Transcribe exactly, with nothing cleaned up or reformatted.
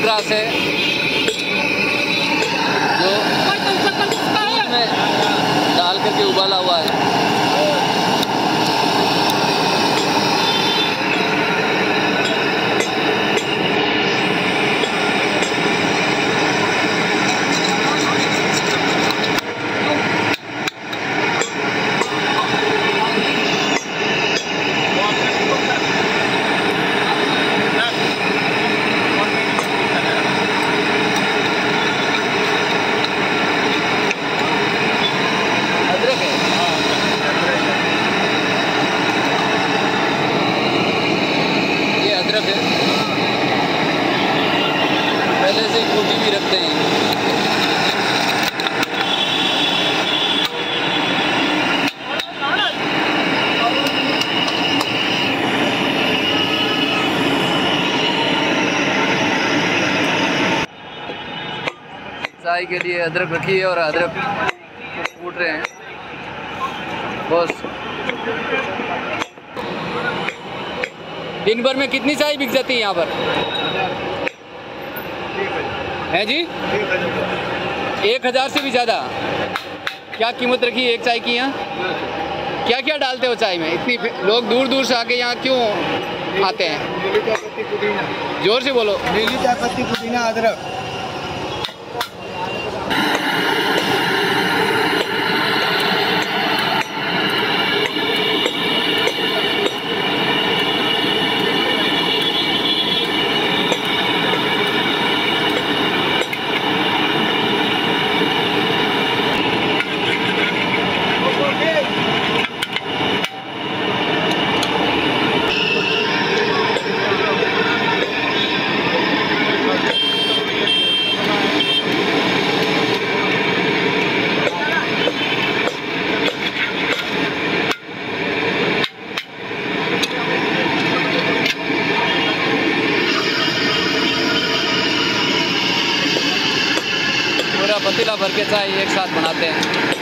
Grass है जो दूध में डाल करके उबाला हुआ है। पहले से कूटी भी रखते हैं। चाय के लिए अदरक रखी है और अदरक कूट रहे हैं बस। दिन भर में कितनी चाय बिक जाती है यहाँ पर? है जी, एक हज़ार से भी ज़्यादा। क्या कीमत रखी है एक चाय की यहाँ? क्या क्या डालते हो चाय में? इतनी लोग दूर दूर से आके यहाँ क्यों आते हैं? जोर से बोलो। नीली चाय पत्ती, पुदीना, अदरक। पतीला भर के चाय एक साथ बनाते हैं।